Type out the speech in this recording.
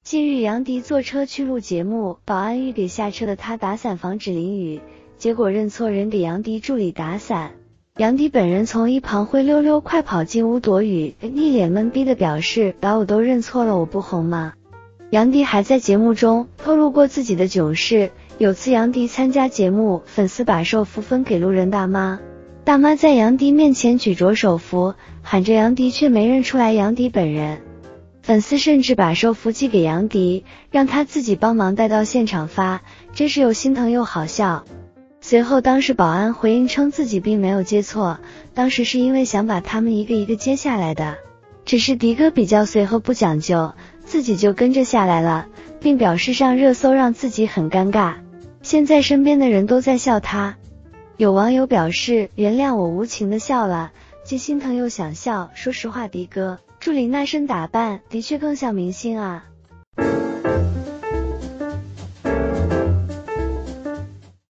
近日杨迪坐车去录节目，保安欲给下车的他打伞防止淋雨，结果认错人给杨迪助理打伞。杨迪本人从一旁灰溜溜快跑进屋躲雨，一脸懵逼的表示把我都认错了，我不红吗？杨迪还在节目中透露过自己的囧事，有次杨迪参加节目，粉丝把手幅分给路人大妈，大妈在杨迪面前举着手幅，喊着杨迪，却没认出来杨迪本人。粉丝甚至把手幅寄给杨迪，让他自己帮忙带到现场发，真是又心疼又好笑。随后当时保安回应称自己并没有接错，当时是因为想把他们一个一个接下来的，只是迪哥比较随和不讲究，自己就跟着下来了，并表示上热搜让自己很尴尬，现在身边的人都在笑他。有网友表示原谅我无情的笑了，既心疼又想笑，说实话迪哥助理那身打扮的确更像明星啊。